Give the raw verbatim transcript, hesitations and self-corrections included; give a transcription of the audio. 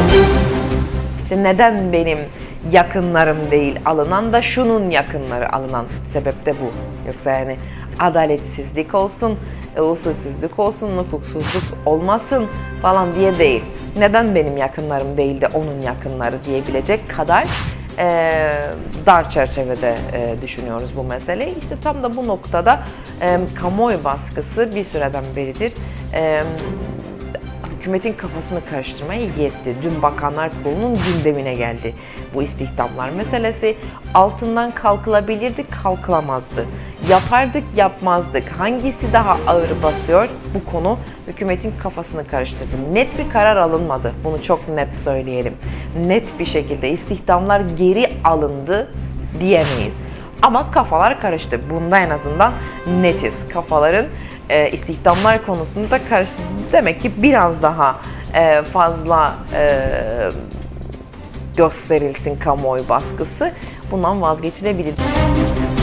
İşte neden benim yakınlarım değil alınan da şunun yakınları alınan sebep de bu. Yoksa yani adaletsizlik olsun, usulsüzlük olsun, hukuksuzluk olmasın falan diye değil. Neden benim yakınlarım değil de onun yakınları diyebilecek kadar e, dar çerçevede e, düşünüyoruz bu meseleyi. İşte tam da bu noktada e, kamuoyu baskısı bir süreden beridir e, hükümetin kafasını karıştırmaya yetti. Dün Bakanlar Kurulu'nun gündemine geldi bu istihdamlar meselesi. Altından kalkılabilirdi, kalkılamazdı. Yapardık, yapmazdık. Hangisi daha ağır basıyor? Bu konu hükümetin kafasını karıştırdı. Net bir karar alınmadı. Bunu çok net söyleyelim. Net bir şekilde istihdamlar geri alındı diyemeyiz. Ama kafalar karıştı. Bunda en azından netiz. Kafaların e, istihdamlar konusunda karıştı. Demek ki biraz daha e, fazla e, gösterilsin kamuoyu baskısı. Bundan vazgeçilebilir.